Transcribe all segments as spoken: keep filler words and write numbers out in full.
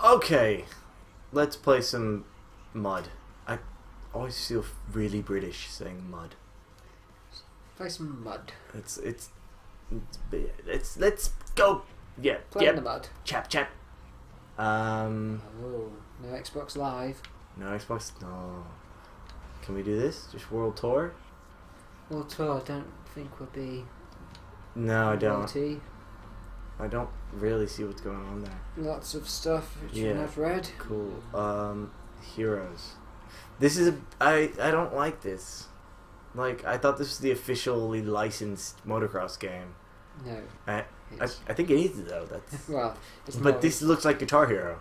Okay, let's play some mud. I always feel really British saying mud. Play some mud. It's it's it's, it's let's go. Yeah, Play yep. in the mud. Chap chap. Um. Oh, no Xbox Live. No Xbox. No. Can we do this? Just World Tour? World Tour. I don't think would be. No, I don't. Multi. I don't really see what's going on there. Lots of stuff which Yeah. I've read. Cool. Um, heroes. This is a. I I don't like this. Like I thought this was the officially licensed motocross game. No. I I, It's, I think it is though. That's. well, it's But not. this looks like Guitar Hero.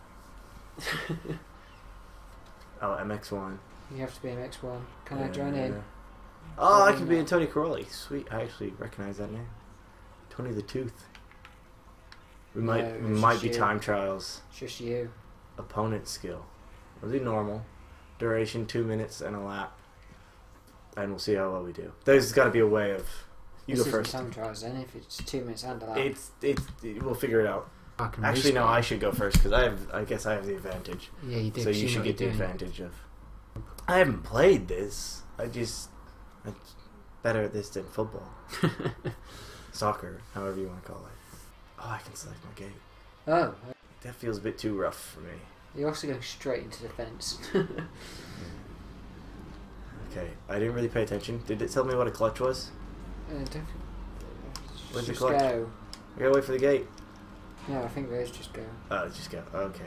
Oh, M X one. You have to be an X one. Can I Yeah. join in? Oh, I Probably can be in not. Tony Corelli. Sweet. I actually recognize that name. Tony the Tooth. We might No, we it's might just be you. time trials. It's just you. Opponent skill. We'll do normal. Duration two minutes and a lap. And we'll see how well we do. There's got to be a way of. You this go isn't first. time trials then. If it's two minutes and a lap. It's it's it, we'll figure it out. I can Actually, no. respawn. I should go first because I have. I guess I have the advantage. Yeah, you do. So 'cause you know should what get the you're doing. advantage of. I haven't played this. I just. I'm better at this than football. Soccer, however you want to call it. Oh, I can select my gate. Oh, That feels a bit too rough for me. you're also going straight into the fence. Okay, I didn't really pay attention. Did it tell me what a clutch was? Uh, don't, Where's the just clutch? go. I gotta wait for the gate. No, I think there is just go. Oh, just go. Okay.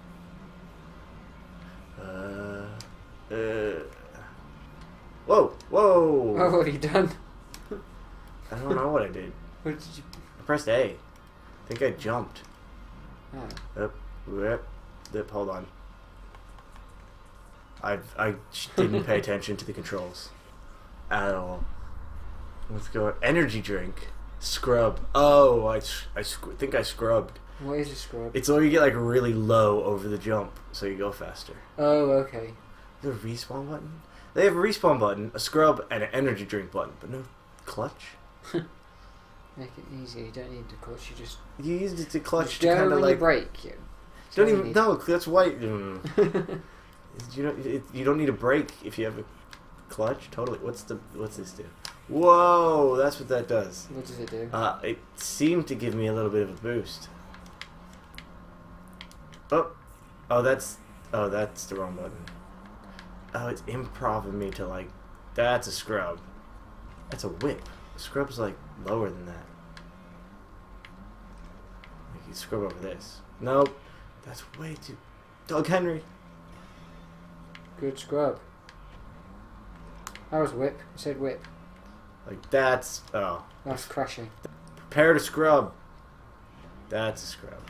Uh. Uh. Whoa! Whoa! Oh, what have you done? I don't know what I did. What did you? I pressed A. I think I jumped. Oh. Up, whip, dip. Hold on. I I didn't pay attention to the controls at all. Let's go. Energy drink. Scrub. Oh, I, I sc- think I scrubbed. What is a scrub? It's where you get like really low over the jump, so you go faster. Oh, okay. There's a respawn button. They have a respawn button, a scrub, and an energy drink button, but no clutch. Make it easier. You don't need the clutch. You just You used it to clutch just to go kind of when like. you brake. You Don't you even need- no. That's white. Mm. You don't. It, you don't need a brake if you have a clutch. Totally. What's the? What's this do? Whoa! That's what that does. What does it do? Uh, it seemed to give me a little bit of a boost. Oh, oh, that's. Oh, that's the wrong button. Oh, it's improv me to like. That's a scrub. That's a whip. A scrub's like lower than that. Like you scrub over this. Nope. That's way too. Doug Henry. Good scrub. That was whip. You said whip. Like that's. Oh. That's crashing. Prepare to scrub. That's a scrub.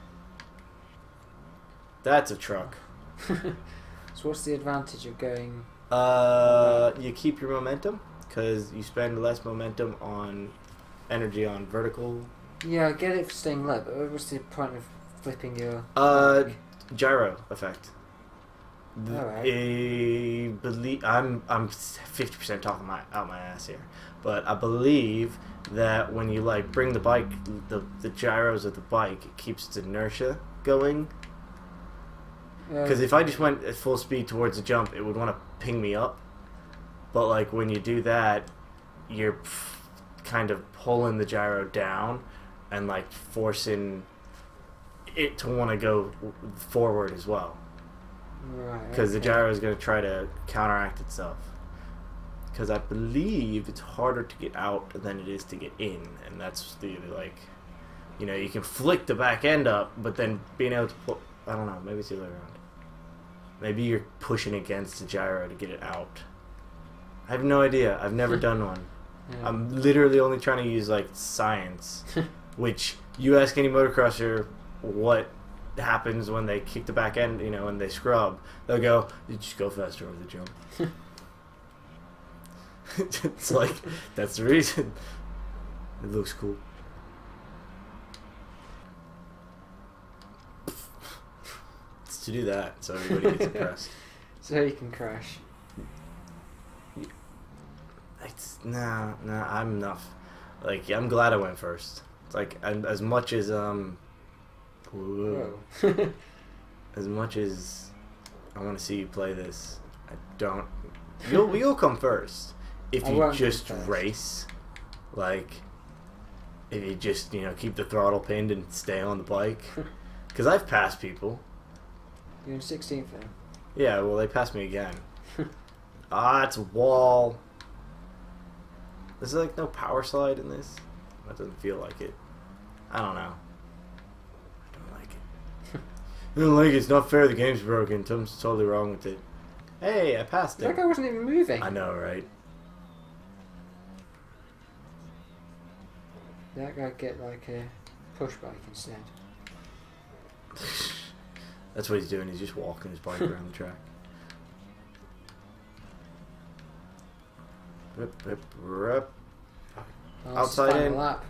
That's a truck. So what's the advantage of going? Uh, you keep your momentum because you spend less momentum on energy on vertical. Yeah, I get it for staying low, but what's the point of flipping your? Uh, gyro effect. The- Alright. I believe I'm I'm fifty percent talking my out my ass here, but I believe that when you like bring the bike, the the gyros of the bike, it keeps its inertia going. Because Uh, if I just went at full speed towards the jump, it would want to ping me up. But like when you do that, you're kind of pulling the gyro down and like forcing it to want to go forward as well. right. Because the okay. gyro is going to try to counteract itself. Because I believe it's harder to get out than it is to get in, and that's the like, you know, you can flick the back end up, but then being able to pull. I don't know. Maybe it's the other way around. Maybe you're pushing against the gyro to get it out. I have no idea. I've never done one. Yeah. I'm literally only trying to use like science, which you ask any motocrosser what happens when they kick the back end, you know, when they scrub, they'll go, you just go faster over the jump. It's like, that's the reason. It looks cool. It's to do that, so everybody gets impressed. So you can crash. It's, nah, nah, I'm enough. Like, I'm glad I went first. It's like, I'm, as much as, um... Whoa. Whoa. as much as I want to see you play this, I don't. You'll you'll come first if I you won't just come first. race, like if you just you know keep the throttle pinned and stay on the bike. Because I've passed people. You're in sixteenth then. Yeah, well they passed me again. Ah, it's a wall. There's like no power slide in this. That doesn't feel like it. I don't know. I don't like it. I don't like it. It's not fair. The game's broken. Something's totally wrong with it. Hey, I passed it. That guy wasn't even moving. I know, right? That guy get like a push bike instead. That's what he's doing. He's just walking his bike around the track. Rip, rip, rip. Oh, Outside final in. lap.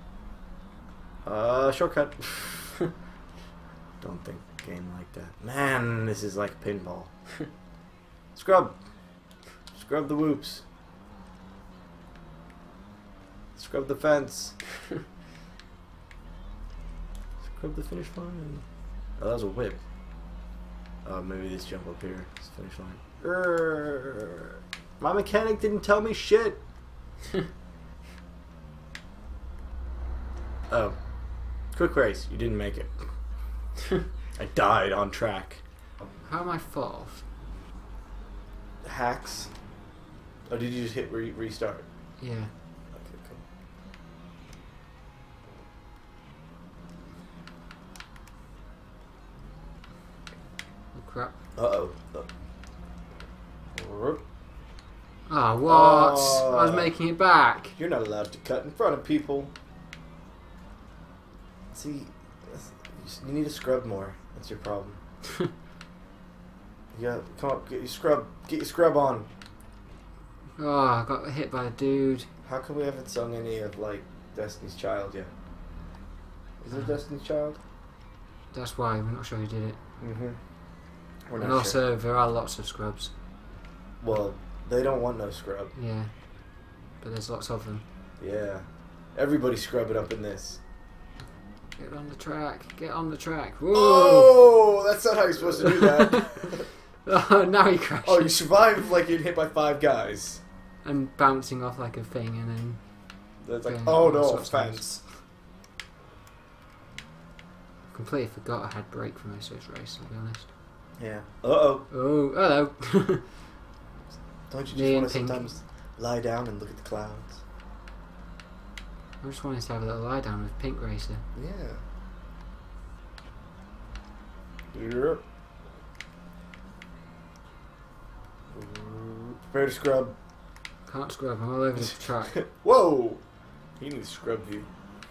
Uh, shortcut. Don't think game like that. Man, this is like pinball. Scrub. Scrub the whoops. Scrub the fence. Scrub the finish line. Oh, that was a whip. Oh, maybe this jump up here is the finish line. Urgh. My mechanic didn't tell me shit. Oh. Quick race. You didn't make it. I died on track. How am I fourth? Hacks. Oh, did you just hit re restart? Yeah. Okay, cool. Oh crap. Uh-oh. Oh. Ah, what? Oh. I was making it back. You're not allowed to cut in front of people. See, you need to scrub more. That's your problem. Yeah, come on, get your scrub. Get your scrub on. Oh, I got hit by a dude. How come we haven't sung any of, like, Destiny's Child yet? Is there Destiny's Child? That's why we're not sure who did it. Mm-hmm. We're not And also, sure. there are lots of scrubs. Well, they don't want no scrub. Yeah. But there's lots of them. Yeah. Everybody scrub it up in this. Get on the track. Get on the track. Whoa! Oh, that's not how you're supposed to do that. Oh, now he crashed. Oh, you survived like you'd hit by five guys. And bouncing off like a thing and then... That's like, Yeah, oh all no, sorts of offense. Completely forgot I had brake for most of this race, I'll be honest. Yeah. Uh-oh. Oh, hello. Don't you just Me want and to Pink. sometimes lie down and look at the clouds? I just wanted to have a little lie down with Pink Racer. Yeah. Yep. Prepare to scrub. Can't scrub, I'm all over the track. Whoa! He needs to scrub you.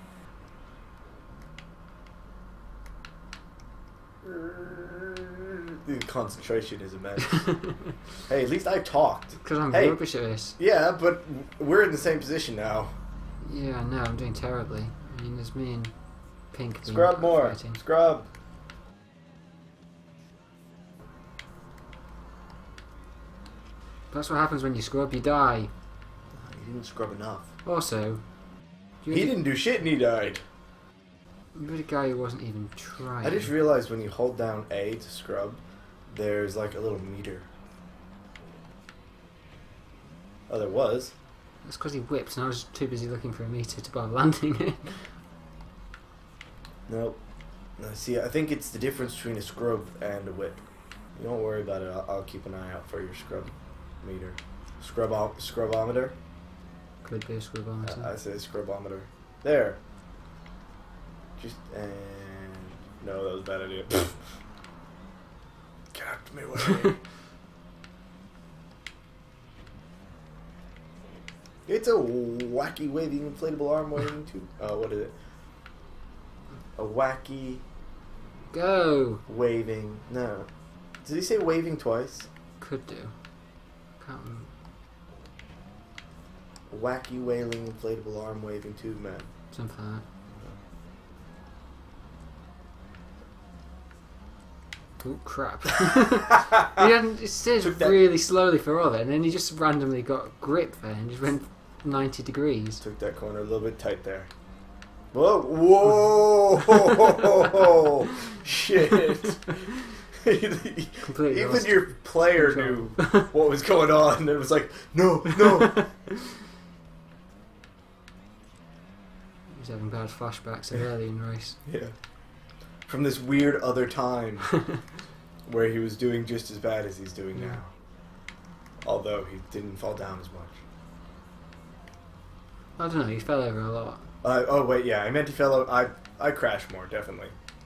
The concentration is immense. Hey, at least I talked. Because I'm Hey. rubbish at this. Yeah, but we're in the same position now. Yeah, I know, I'm doing terribly. I mean, there's me and Pink being Scrub more. fighting. Scrub. That's what happens when you scrub, you die. He didn't scrub enough. Also, you're He the, didn't do shit and he died. you're the guy who wasn't even trying. I just realized when you hold down A to scrub, there's like a little meter. Oh, there was. That's because he whipped and I was too busy looking for a meter to bother landing it. Nope. No, see, I think it's the difference between a scrub and a whip. You don't worry about it. I'll, I'll keep an eye out for your scrub meter. Scrub scrubometer. Could be a scrubometer. Uh, I say scrubometer. There. Just and no, that was a bad idea. Get out of my way. It's a wacky waving inflatable arm waving tube. Oh, what is it? A wacky Go! waving. No. Did he say waving twice? Could do. Can't remember. A wacky wailing inflatable arm waving tube man. Something like that. Oh crap. He hadn't, it stayed Took that- really slowly for all of it and then he just randomly got grip there and just went ninety degrees. Took that corner a little bit tight there. Whoa! Whoa! Shit! Completely Even lost your player control. knew what was going on, and it was like, no, no. He's having bad flashbacks so early in the race. Yeah. From this weird other time where he was doing just as bad as he's doing Yeah. now. Although he didn't fall down as much. I don't know, he fell over a lot. Uh, oh, wait, yeah, I meant he fell out. I, I crashed more, definitely.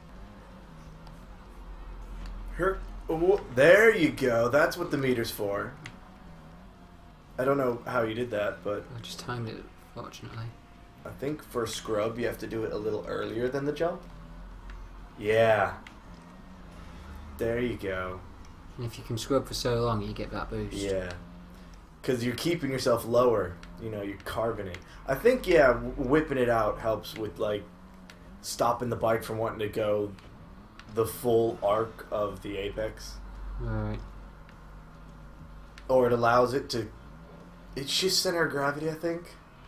Her, oh, there you go. That's what the meter's for. I don't know how you did that, but I just timed it, fortunately. I think for scrub you have to do it a little earlier than the jump. Yeah. There you go. And if you can scrub for so long, you get that boost. Yeah. Because you're keeping yourself lower. You know, you're carving it. I think, yeah, w- whipping it out helps with, like, stopping the bike from wanting to go the full arc of the apex. Alright. Or it allows it to... It's just center of gravity, I think.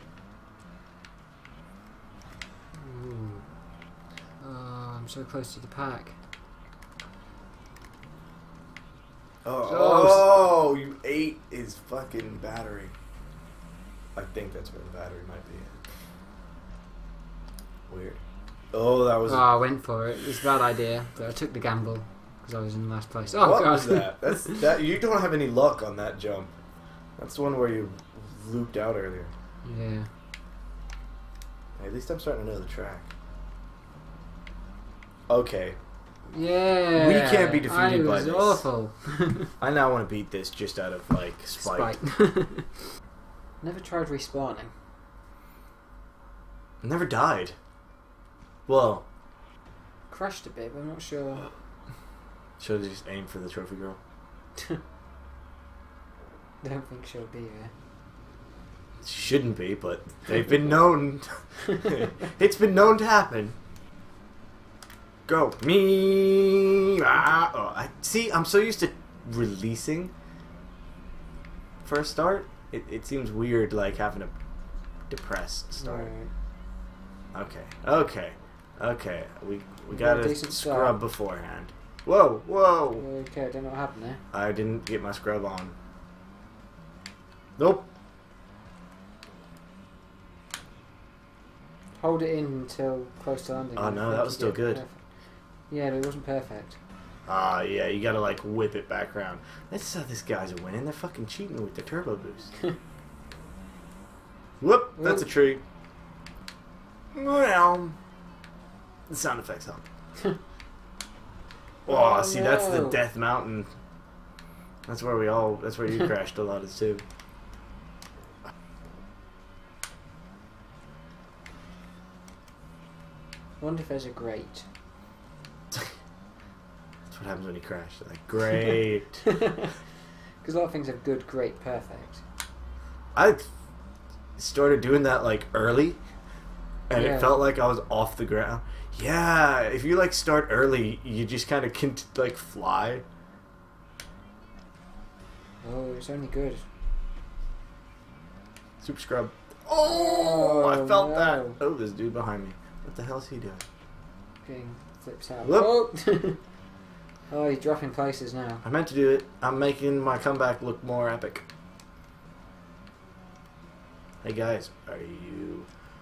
Ooh. Oh, I'm so close to the pack. Oh, Oh. oh, you ate his fucking battery. I think that's where the battery might be at. Weird. Oh, that was... Oh, I went for it. It was a bad idea, but I took the gamble because I was in last place. Oh, what God. was that? That's that. You don't have any luck on that jump. That's the one where you looped out earlier. Yeah. At least I'm starting to know the track. Okay. Yeah. We can't be defeated I by was this. awful. I now want to beat this just out of, like, spite. Spite. Never tried respawning. Never died. Well, Crashed a bit, but I'm not sure. should have just aimed for the trophy girl. Don't think she'll be there. She shouldn't be, but they've been known. It's been known to happen. Go. Me. Ah, oh, I see. I'm so used to releasing for a start. It it seems weird, like having a depressed start. Right. Okay. Okay. Okay. We we got a gotta decent scrub start. beforehand. Whoa. Whoa. Okay, I don't know what happened there. I didn't get my scrub on. Nope. Hold it in until close to landing. Oh, I no, think that you was still get good. perfect. Yeah, but it wasn't perfect. Ah, yeah, you gotta, like, whip it back around. That's how these guys are winning. They're fucking cheating with the turbo boost. Whoop, that's a tree. Well, the sound effects help. Oh, Oh, see, that's the no. Death Mountain. That's where we all, that's where you crashed a lot as too. I wonder if there's a grate. That's what happens when you crash. They're like, great. Because a lot of things have good, great, perfect. I started doing that, like, early, and Yeah. it felt like I was off the ground. Yeah, if you, like, start early, you just kind of can, like, fly. Oh, it's only good. Super scrub. Oh, I Oh, felt no. that. Oh, there's a dude behind me. What the hell's he doing? Getting flips out. Whoop. Oh! Oh, he's dropping places now. I meant to do it. I'm making my comeback look more epic. Hey guys, are you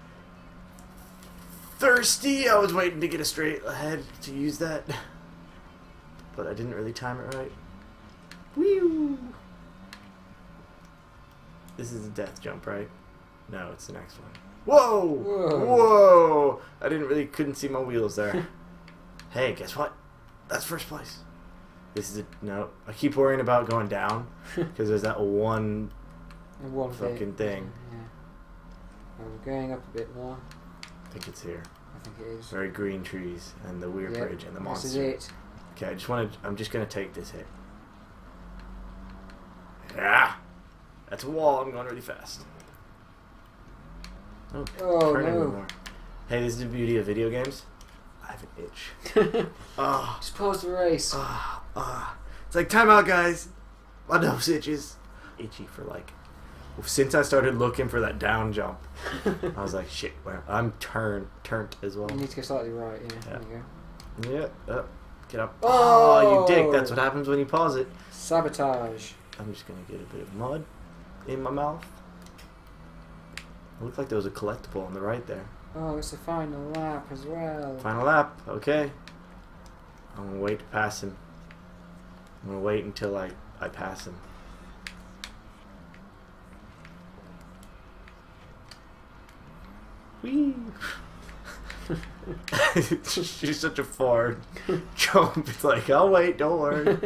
thirsty? I was waiting to get a straight ahead to use that, but I didn't really time it right. Whew. This is a death jump, right? No, it's the next one. Whoa! Whoa. Whoa! I didn't really couldn't see my wheels there. Hey, guess what? That's first place. This is a no. I keep worrying about going down because there's that one And one fucking bit. thing. Yeah. Well, we're going up a bit more. I think it's here. I think it is. Very green trees and the weird Yep, bridge and the this monster. is it. Okay, I just want to. I'm just gonna take this hit. Yeah, that's a wall. I'm going really fast. Oh, Oh, turn no. anymore. Hey, this is the beauty of video games. I have an itch. Ah, Just pause the race. ah, ah. It's like timeout, guys. My nose itches. Itchy for like. Since I started looking for that down jump, I was like, shit. Well, I'm turned, turned as well. You need to go slightly right. Yeah. Yeah. There you go. Yeah. Uh, Get up. Oh, Oh! you dick. That's what happens when you pause it. Sabotage. I'm just going to get a bit of mud in my mouth. It looked like there was a collectible on the right there. Oh, it's the final lap as well. Final lap. Okay. I'm going to wait to pass him. I'm going to wait until I, I pass him. Whee! She's such a fart. Jump. It's like, I'll wait, don't worry.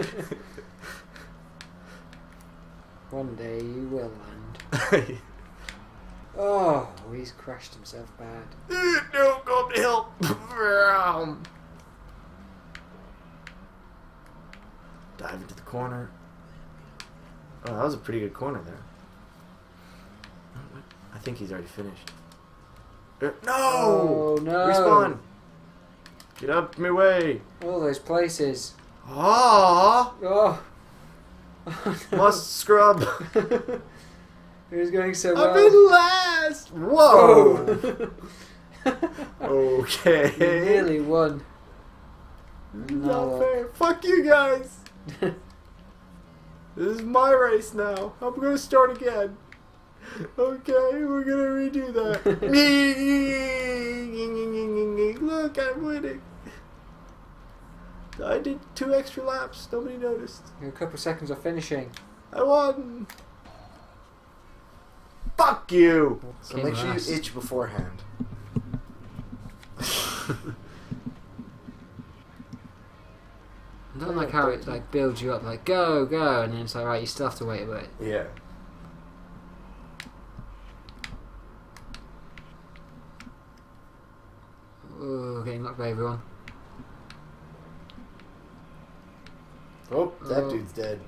One day you will land. Oh, he's crashed himself bad. No, go up to help. Dive into the corner. Oh, that was a pretty good corner there. I think he's already finished. No! Oh, no! Respawn! Get up my way! All those places. Ah! Oh! Must scrub! It was going so well. I'm in last! Whoa! Oh. Okay. You nearly won. Not No. fair. Fuck you guys! This is my race now. I'm gonna start again. Okay, we're gonna redo that. Look, I'm winning. I did two extra laps. Nobody noticed. You're a couple seconds of finishing. I won. Fuck you. So King make sure last. you itch beforehand. I don't like how it like builds you up, like go, go, and then it's like right, you still have to wait a bit. Yeah. Oh, getting knocked by everyone. Oh, that Oh. dude's dead.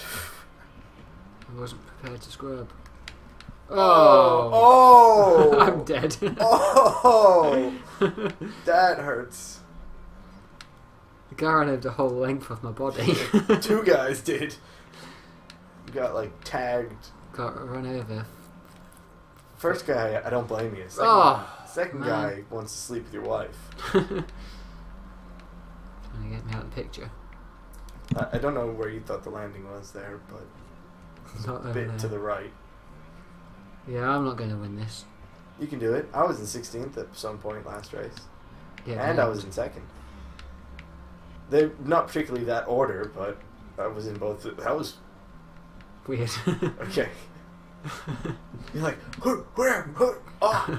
I wasn't prepared to scrub. Oh! Oh! Oh! I'm dead. Oh! That hurts. The guy ran over the whole length of my body. Two guys did. You got like tagged. Got run over. First guy, I don't blame you. Second, Oh, second man. guy wants to sleep with your wife. Trying to get me out of the picture. I, I don't know where you thought the landing was there, but it's Not a over bit there. to the right. Yeah, I'm not going to win this. You can do it. I was in sixteenth at some point last race. Yeah, And but I was in second. They're not particularly that order, but I was in both. That was weird. okay. You're like, who, where, who, oh.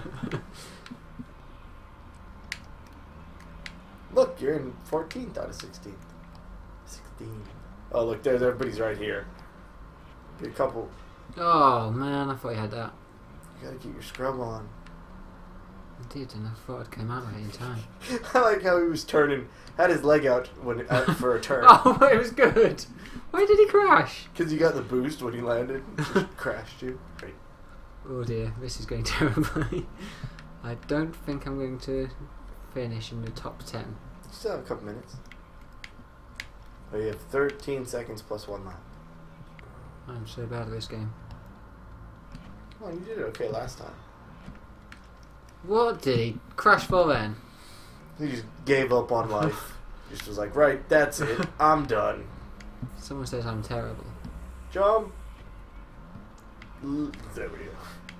Look, you're in fourteenth out of sixteenth. sixteen. Oh, look, there's everybody's right here. Get a couple. Oh man, I thought you had that. You gotta keep your scrub on. I did, and I thought I'd come out of it in time. I like how he was turning, had his leg out when out for a turn. Oh, it was good. Why did he crash? Because you got the boost when he landed, and just crashed you. Right. Oh dear, this is going terribly. I don't think I'm going to finish in the top ten. You still have a couple minutes. Oh, you have thirteen seconds plus one lap. I'm so bad at this game. Oh, you did it okay last time. What did he crash for then? He just gave up on life. Just was like, right, that's it. I'm done. Someone says I'm terrible. Jump. L- There we go.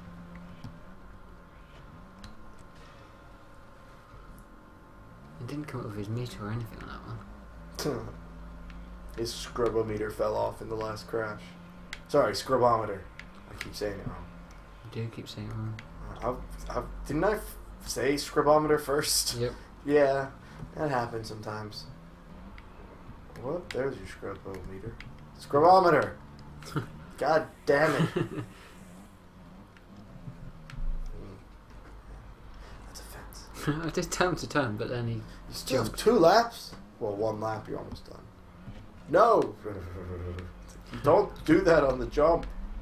He didn't come up with his meter or anything on that one. His scrubometer fell off in the last crash. Sorry, scrubometer. I keep saying it wrong. I do keep saying it wrong. I, I, didn't I f- say scrubometer first? Yep. Yeah, that happens sometimes. Whoop, there's your scrubometer. Scrubometer! God damn it. Mm. That's a fence. I did tell him to turn, but then he You still have jumped. two laps? Well, one lap, you're almost done. No! Don't do that on the jump.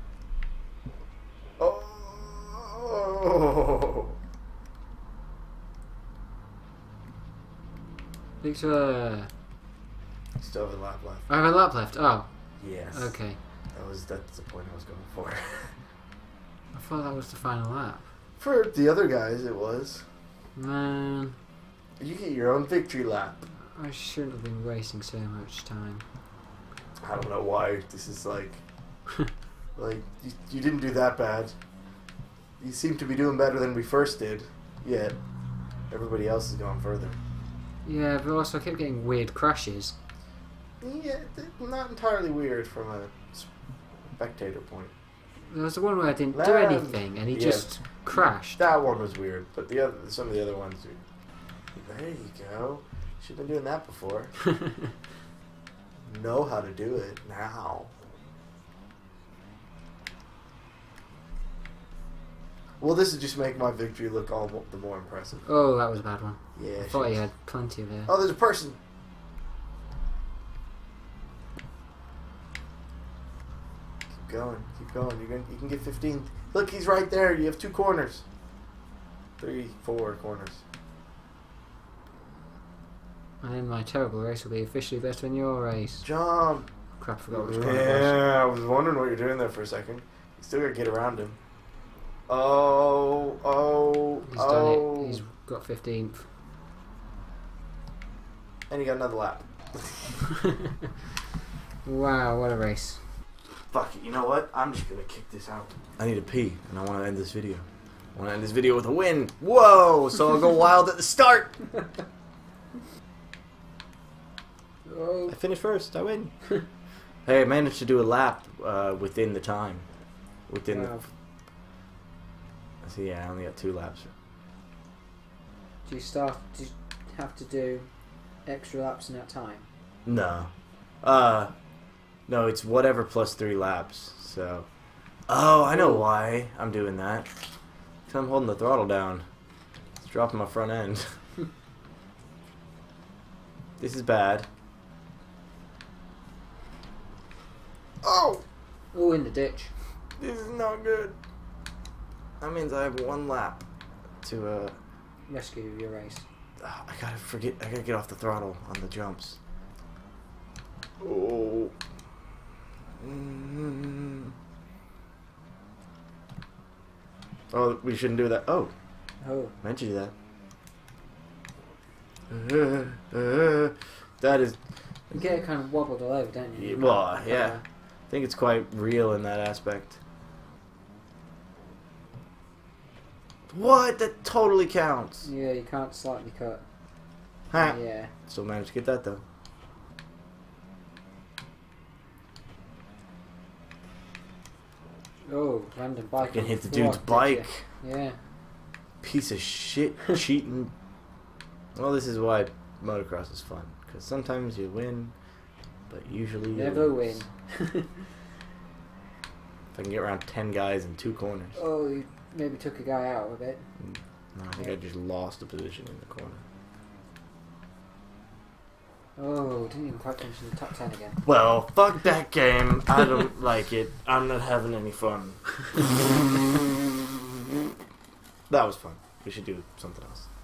Oh! Victor! You still have a lap left. I have a lap left. Oh, Yes. okay. That was that's the point I was going for. I thought that was the final lap. For the other guys, it was. Man, You get your own victory lap. I shouldn't have been wasting so much time. I don't know why. This is like... like, you, you didn't do that bad. You seem to be doing better than we first did. Yet, everybody else is going further. Yeah, but also I kept getting weird crashes. Yeah, th- not entirely weird from a spectator point. There was the one where I didn't do Land. anything and he Yeah. just crashed. That one was weird, but the other, some of the other ones... There you go. Should have been doing that before. Know how to do it now. Well, this would just make my victory look all mo- the more impressive. Oh, that was a bad one. Yeah. I thought shit. he had plenty of air. Oh, there's a person. Keep going. Keep going. You're gonna. You can get fifteen. Look, he's right there. You have two corners. Three, four corners. And my terrible race will be officially better than your race. Jump. Crap, I forgot which one it was. Yeah, I was wondering what you're doing there for a second. You still gotta get around him. Oh, oh, He's oh. done it. He's got fifteenth. And you got another lap. Wow, what a race. Fuck it, you know what? I'm just gonna kick this out. I need to pee, and I want to end this video. I want to end this video with a win. Whoa! So I'll go wild at the start. Oh. I finished first. I win. Hey, I managed to do a lap uh, within the time. Within Wow. the. See, yeah, I only got two laps. Do you start? Do you have to do extra laps in that time? No. Uh, no, it's whatever plus three laps. So. Oh, I know Oh. why I'm doing that. 'Cause I'm holding the throttle down. It's dropping my front end. This is bad. Oh! Oh, in the ditch. This is not good. That means I have one lap to, uh... Rescue your race. ah, I gotta forget... I gotta get off the throttle on the jumps. Oh. Mm. Oh, we shouldn't do that. Oh, Oh. meant to do that. Uh, uh, that is... You get it kind of wobbled all over, don't you? Well, yeah. I think it's quite real in that aspect. What? That totally counts. Yeah, you can't slightly cut. Huh. Yeah. Still managed to get that though. Oh, random bike. I can on hit the floor, dude's did bike. you? Yeah. Piece of shit. Cheating. Well, this is why motocross is fun. Because sometimes you win, but usually you Never lose. win. If I can get around ten guys in two corners. Oh, you maybe took a guy out of it. No, I think I just lost a position in the corner. Oh, didn't even quite finish in the top ten again. Well, fuck that game. I don't like it. I'm not having any fun. That was fun. We should do something else.